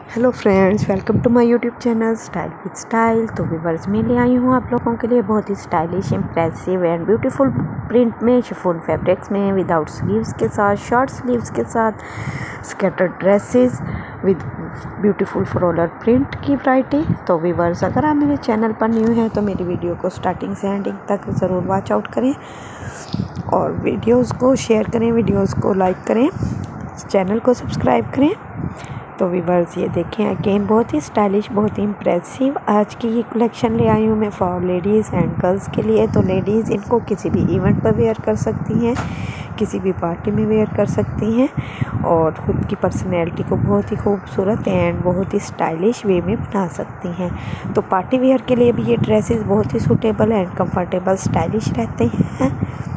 Hello friends, welcome to my YouTube channel style with style. तो viewers मैं ले आई हूँ आप लोगों के लिए बहुत ही stylish, impressive and beautiful print में शिफॉन फैब्रिक्स में विदाउट स्लीव्स के साथ, शॉर्ट स्लीव्स के साथ scattered dresses with beautiful floral print की वैरायटी। तो व्यूअर्स, अगर आप मेरे चैनल पर न्यू हैं तो मेरी वीडियो को स्टार्टिंग से एंडिंग तक ज़रूर वॉच आउट करें और वीडियोज़ को शेयर करें, वीडियोज़ को लाइक करें, चैनल को सब्सक्राइब करें। तो व्यूअर्स ये देखें, अगेन बहुत ही स्टाइलिश, बहुत ही इम्प्रेसिव आज की ये कलेक्शन ले आई हूँ मैं फॉर लेडीज़ एंड गर्ल्स के लिए। तो लेडीज़ इनको किसी भी इवेंट पर वेयर कर सकती हैं, किसी भी पार्टी में वेयर कर सकती हैं और ख़ुद की पर्सनैलिटी को बहुत ही खूबसूरत एंड बहुत ही स्टाइलिश वे में बना सकती हैं। तो पार्टी वेयर के लिए भी ये ड्रेसेस बहुत ही सूटेबल एंड कंफर्टेबल स्टाइलिश रहते हैं।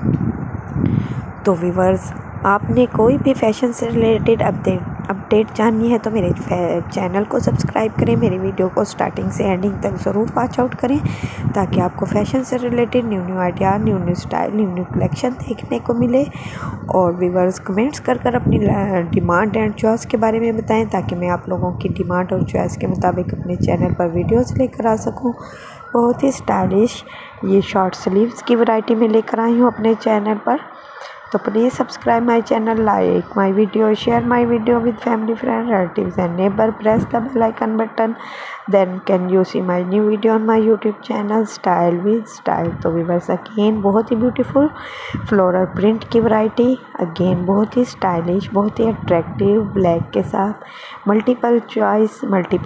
तो व्यूअर्स, आपने कोई भी फैशन से रिलेटेड अपडेट जाननी है तो मेरे चैनल को सब्सक्राइब करें, मेरी वीडियो को स्टार्टिंग से एंडिंग तक ज़रूर वॉच आउट करें ताकि आपको फैशन से related new idea, new style, new collection देखने को मिले। और व्यूअर्स कमेंट्स कर अपनी डिमांड एंड चॉइस के बारे में बताएं ताकि मैं आप लोगों की डिमांड और चॉइस के मुताबिक अपने चैनल पर वीडियोज़ लेकर आ सकूँ। बहुत ही स्टाइलिश ये शॉर्ट स्लीव्स की वैरायटी में लेकर आई हूँ अपने चैनल पर। तो please subscribe my channel, like my video, share my video with family, friend, relatives and neighbour, press the bell icon button, then can you see my new video on my YouTube channel style with style. तो viewers, again बहुत ही beautiful floral print की variety, again बहुत ही stylish, बहुत ही attractive, black के साथ multiple choice,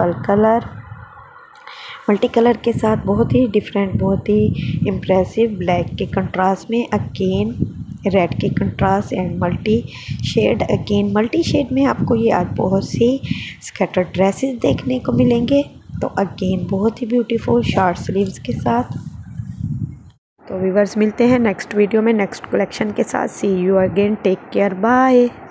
multi colour के साथ बहुत ही डिफरेंट, बहुत ही इम्प्रेसिव, ब्लैक के कंट्रास्ट में अगेन रेड के कंट्रास्ट एंड मल्टी शेड में आपको ये आज बहुत सी स्कैटर्ड ड्रेसेस देखने को मिलेंगे। तो अगेन बहुत ही ब्यूटीफुल शॉर्ट स्लीव्स के साथ। तो व्यूअर्स, मिलते हैं नेक्स्ट वीडियो में नेक्स्ट कलेक्शन के साथ। See you again, take care, bye.